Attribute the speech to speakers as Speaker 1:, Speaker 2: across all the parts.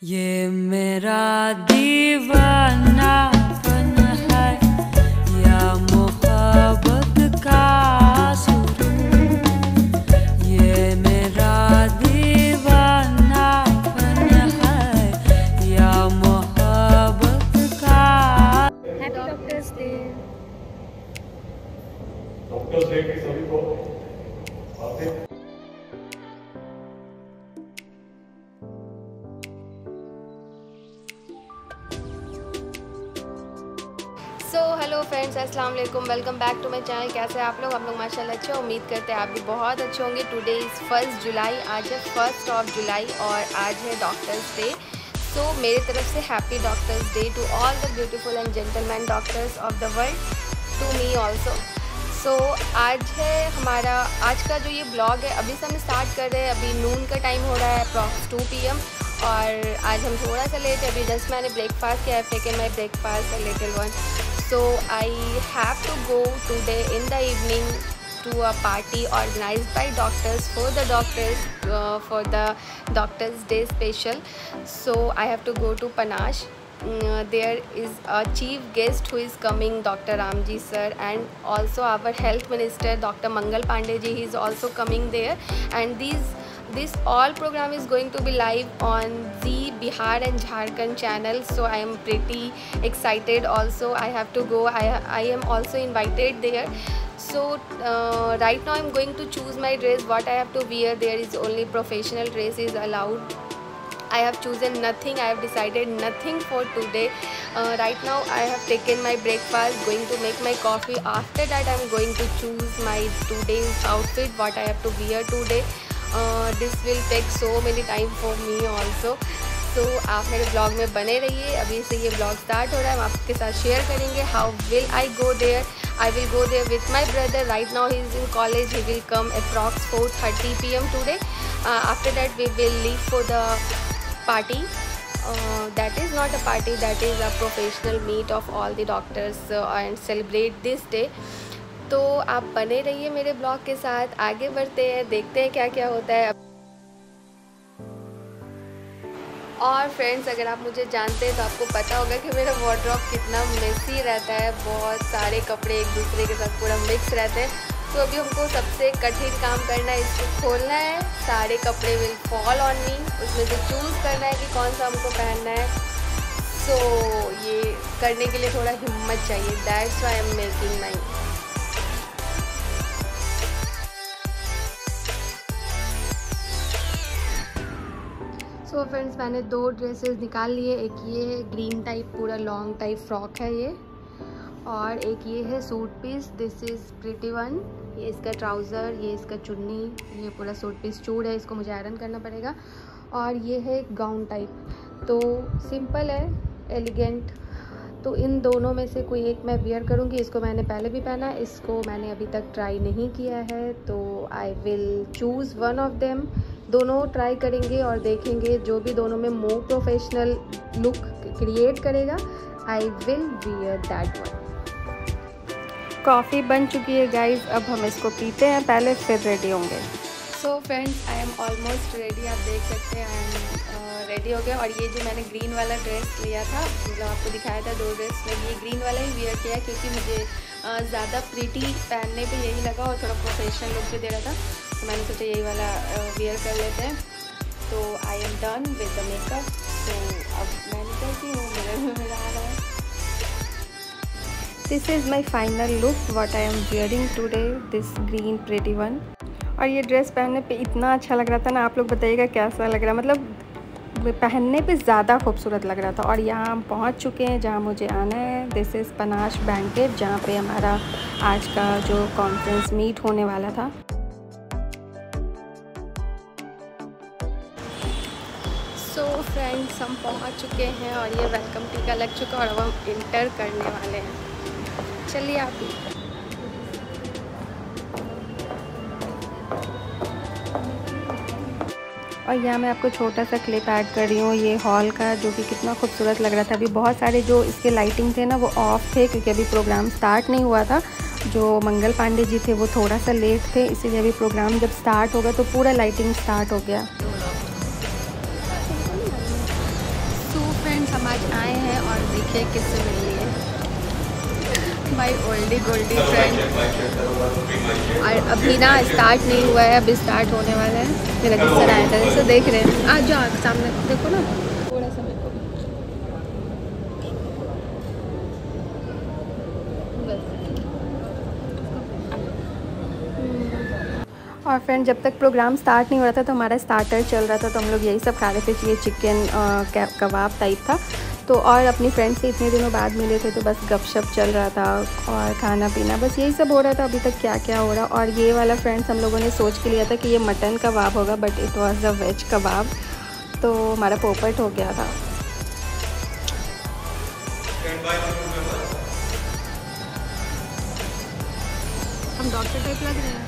Speaker 1: ये मेरा दीवानापन है या मोहब्बत का सुरूर। ये मेरा दीवानापन है या मोहब्बत का।
Speaker 2: Happy doctors day.
Speaker 3: Doctors day की सभी को
Speaker 2: हेलो फ्रेंड्स, अस्सलाम वालेकुम। Welcome back to my channel. कैसे हैं आप लोग माशाल्लाह अच्छे। उम्मीद करते हैं आप भी बहुत अच्छे होंगे। Today is 1 July. आज है 1 जुलाई और आज है डॉक्टर्स डे। सो मेरी तरफ से happy doctors day to all the beautiful and gentleman doctors of the world, to me also. So आज है हमारा आज का जो ये ब्लॉग है, अभी से हम स्टार्ट कर रहे हैं। अभी नून का टाइम हो रहा है, अप्रॉक्स 2 PM। और आज हम थोड़ा सा लेट है। अभी जस्ट मैंने ब्रेकफास्ट किया है, taken my breakfast a little one. So I have to go today in the evening to a party organized by doctors for the doctors day special. So I have to go to Panache. There is a chief guest who is coming, Dr. Ramji sir, and also our health minister Dr. Mangal Pandey ji. He is also coming there, and this all program is going to be live on the Bihar and Jharkhand channel. So I am pretty excited also. I have to go. I am also invited there. So right now I'm going to choose my dress, what I have to wear. There is only professional dress is allowed. I have chosen nothing. I have decided nothing for today. Right now I have taken my breakfast, going to make my coffee. After that I'm going to choose my today's outfit, what I have to wear today. This will take so many time for me also. So आप मेरे blog में बने रहिए। अभी से ये blog start हो रहा है, हम आपके साथ शेयर करेंगे how will I go there. I will go there with my brother. Right now he is in college. He will come approx 4:30 PM today. After that we will leave for the party. That is not a party, that is a professional meet of all the doctors and celebrate this day. तो आप बने रहिए मेरे blog के साथ। आगे बढ़ते हैं, देखते हैं क्या क्या होता है। और फ्रेंड्स, अगर आप मुझे जानते हैं तो आपको पता होगा कि मेरा वार्डरोब कितना मेसी रहता है। बहुत सारे कपड़े एक दूसरे के साथ पूरा मिक्स रहते हैं। तो अभी हमको सबसे कठिन काम करना है, इसको खोलना है। सारे कपड़े विल फॉल ऑन मी। उसमें से चूज़ करना है कि कौन सा हमको पहनना है। सो ये करने के लिए थोड़ा हिम्मत चाहिए। That's why I am making my. So friends, मैंने 2 ड्रेसेस निकाल लिए। एक ये है ग्रीन टाइप, पूरा लॉन्ग टाइप फ्रॉक है ये, और एक ये है suit piece. This is pretty one. ये इसका ट्राउज़र, ये इसका चुन्नी, ये पूरा सूट पीस चूड़ है। इसको मुझे आयरन करना पड़ेगा। और ये है गाउन टाइप, तो सिंपल है, एलिगेंट। तो इन दोनों में से कोई एक मैं वियर करूँगी। इसको मैंने पहले भी पहना है, इसको मैंने अभी तक ट्राई नहीं किया है। तो I will choose one of them. दोनों ट्राई करेंगे और देखेंगे, जो भी दोनों में मोर प्रोफेशनल लुक क्रिएट करेगा, I will wear that one. Coffee बन चुकी है गाइज़, अब हम इसको पीते हैं पहले, फिर रेडी होंगे। So friends, I am almost ready. आप देख सकते हैं आई एम रेडी हो गया। और ये जो मैंने ग्रीन वाला ड्रेस लिया था, मतलब आपको दिखाया था 2 ड्रेस में, ये ग्रीन वाला ही वियर किया क्योंकि मुझे ज़्यादा प्रिटी पहनने पे यही लगा और थोड़ा प्रोफेशनल लुक भी दे रहा था। तो मैंने सोचा यही वाला वियर कर लेते हैं। तो I am done with the makeup. तो अब मैं निकलती हूँ, मिरर में मेरा आ रहा है। This is my final look, what I am wearing today, this green pretty one. और ये ड्रेस पहनने पे इतना अच्छा लग रहा था ना, आप लोग बताइएगा कैसा लग रहा है। मतलब पहनने पे ज़्यादा खूबसूरत लग रहा था। और यहाँ हम पहुँच चुके हैं जहाँ मुझे आना है। दिस इज़ पनाश बैंकेट, जहाँ पे हमारा आज का जो कॉन्फ्रेंस मीट होने वाला था। सो फ्रेंड्स, हम पहुँच चुके हैं और ये वेलकम टीका लग चुका है और अब हम इंटर करने वाले हैं। चलिए आप भी। और यहाँ मैं आपको छोटा सा क्लिप ऐड कर रही हूँ ये हॉल का, जो कि कितना खूबसूरत लग रहा था। अभी बहुत सारे जो इसके लाइटिंग थे ना, वो ऑफ थे क्योंकि अभी प्रोग्राम स्टार्ट नहीं हुआ था। जो मंगल पांडे जी थे वो थोड़ा सा लेट थे, इसीलिए अभी प्रोग्राम जब स्टार्ट होगा तो पूरा लाइटिंग स्टार्ट हो गया। हम आज आए हैं और देखिए किससे मिल लिए भाई ओल्डी गोल्डी फ्रेंड। और अभी ना स्टार्ट नहीं हुआ है, अभी स्टार्ट होने वाला है। मेरा किस्सा आया था जैसे देख रहे हैं। आज जो सामने देखो ना थोड़ा सा मेरे को और फ्रेंड जब तक प्रोग्राम स्टार्ट नहीं हो रहा था तो हमारा स्टार्टर चल रहा था, तो हम लोग यही सब खा रहे थे। ये चिकन कबाब टाइप था। तो और अपनी फ्रेंड से इतने दिनों बाद मिले थे तो बस गपशप चल रहा था और खाना पीना बस यही सब हो रहा था। अभी तक क्या क्या हो रहा। और ये वाला फ्रेंड्स हम लोगों ने सोच के लिया था कि ये मटन कबाब होगा, but it was a veg kebab, तो हमारा पोपट हो गया था। हम डॉक्टर टाइप लग रहे हैं।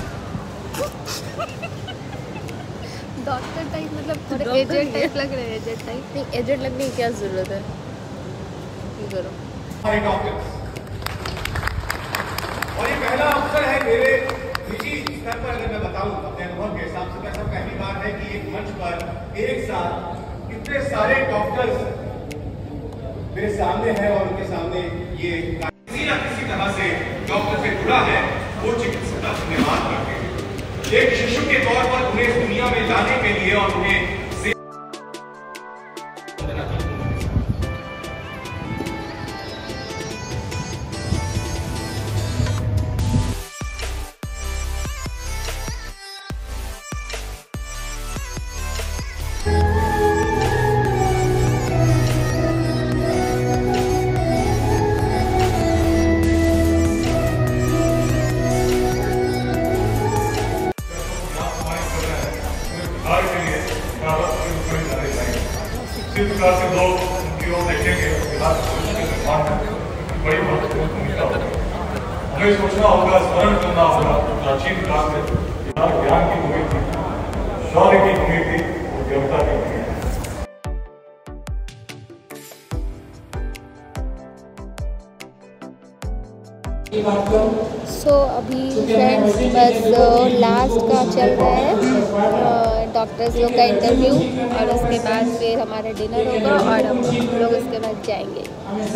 Speaker 2: डॉक्टर टाइप मतलब थोड़े एजेड टाइप लग रहे हैं। एजेड टाइप नहीं, एजेड लगने की क्या ज़रूरत है। ये करो
Speaker 4: हमारे डॉक्टर्स, और ये पहला अवसर है मेरे निजी स्तर पर, अगर मैं बताऊं अपने अनुभव के हिसाब से, तो ऐसा पहली बार है कि एक मंच पर एक साथ इतने सारे डॉक्टर्स मेरे सामने हैं और उनके सामने ये किसी न किसी तरह से डॉक्टर से जुड़ा है। वो चिकित्सक का धन्यवाद करते हैं एक शिशु के तौर पर उन्हें इस दुनिया में लाने के लिए और उन्हें इसी प्रकार से लोग उनकी ओर देखेंगे। बड़ी महत्वपूर्ण भूमिका होगी। हमें सोचना होगा, स्मरण करना होगा प्राचीन काल में ज्ञान की भूमि थी, शौर्य की भूमि थी और देवता की भूमि थी।
Speaker 2: सो अभी फ्रेंड्स बस लास्ट का चल रहा है डॉक्टर्स लोग का इंटरव्यू, और उसके बाद फिर हमारा डिनर होगा और हम लोग उसके बाद जाएंगे।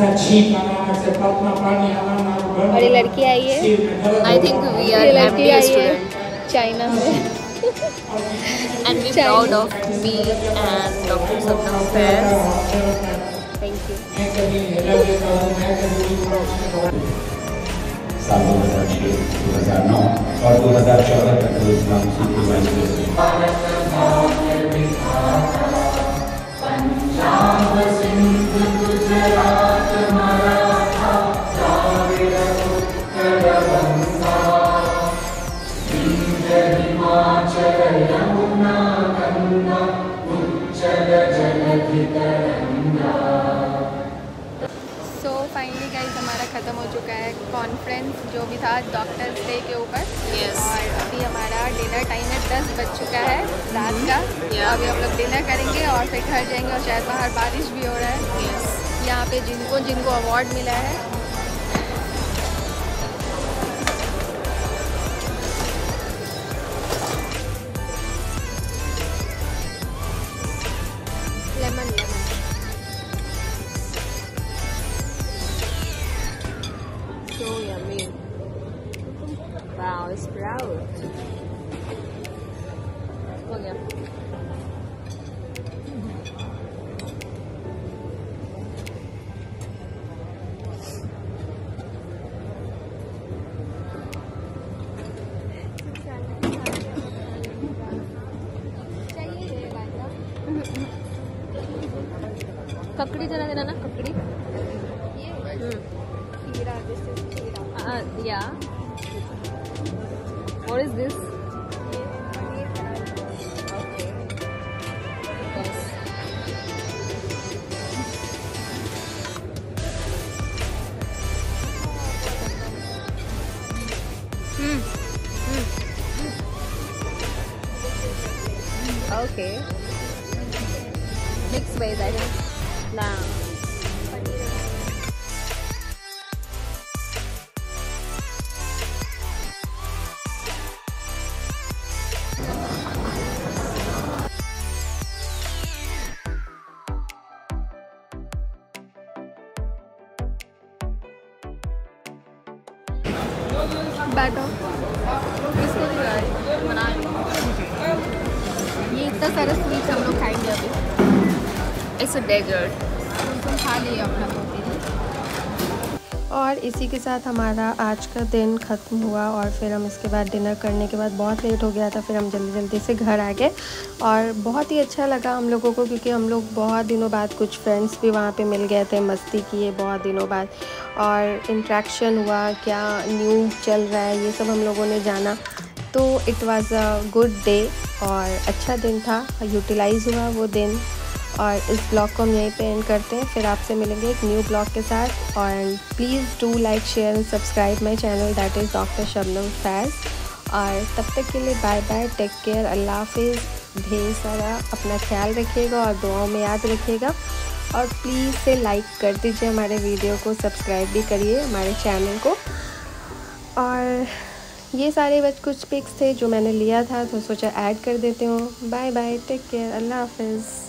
Speaker 2: और ये लड़की आई है,
Speaker 5: I think we are
Speaker 2: ये लड़की
Speaker 5: MD
Speaker 2: आई है
Speaker 5: student
Speaker 2: चाइना से।
Speaker 5: and we're proud of me and Dr. Sabna Affairs.
Speaker 2: Thank you.
Speaker 6: साल 2006, 2009 और 2014 तक इस्लाम
Speaker 2: सो फाइनली गाइस हमारा ख़त्म हो चुका है कॉन्फ्रेंस जो भी था डॉक्टर्स डे के ऊपर।
Speaker 5: Yes.
Speaker 2: और अभी हमारा डिनर टाइम है, 10 बज चुका है रात का।
Speaker 5: Yeah.
Speaker 2: अभी हम लोग डिनर करेंगे और फिर घर जाएंगे, और शायद बाहर बारिश भी हो रहा है।
Speaker 5: Yes.
Speaker 2: यहाँ पे जिनको जिनको अवार्ड मिला है lemon lemon
Speaker 5: So yummy. Wow, it's proud. हो गया। ककड़ी जरा देना ना, ककड़ी।
Speaker 2: खीरा, this is kheera.
Speaker 5: Yeah. What is this? Okay. Yes. Okay. Mixed veg, I think. Nah.
Speaker 2: बैठो, इसको बना ये इतना सारा स्वीट्स हम लोग खाएंगे अभी।
Speaker 5: It's a dessert.
Speaker 2: तुम खा लिए अपना। और इसी के साथ हमारा आज का दिन ख़त्म हुआ और फिर हम इसके बाद डिनर करने के बाद बहुत लेट हो गया था, फिर हम जल्दी जल्दी से घर आ गए। और बहुत ही अच्छा लगा हम लोगों को, क्योंकि हम लोग बहुत दिनों बाद, कुछ फ्रेंड्स भी वहाँ पे मिल गए थे, मस्ती किए बहुत दिनों बाद और इंट्रैक्शन हुआ, क्या न्यू चल रहा है ये सब हम लोगों ने जाना। तो it was a good day और अच्छा दिन था, यूटिलाइज़ हुआ वो दिन। और इस ब्लॉग को हम यहीं पे एंड करते हैं, फिर आपसे मिलेंगे एक न्यू ब्लॉग के साथ। और please do like, share and subscribe my channel, that is doctor Shabnam Faiz. और तब तक के लिए बाय बाय, टेक केयर, अल्लाह हाफिज़। ढेर सारा अपना ख्याल रखिएगा और दुआओं में याद रखिएगा। और प्लीज़ से लाइक कर दीजिए हमारे वीडियो को, सब्सक्राइब भी करिए हमारे चैनल को। और ये सारे बस कुछ पिक्स थे जो मैंने लिया था, तो सोचा ऐड कर देती हूँ। बाय बाय, टेक केयर, अल्लाह हाफिज़।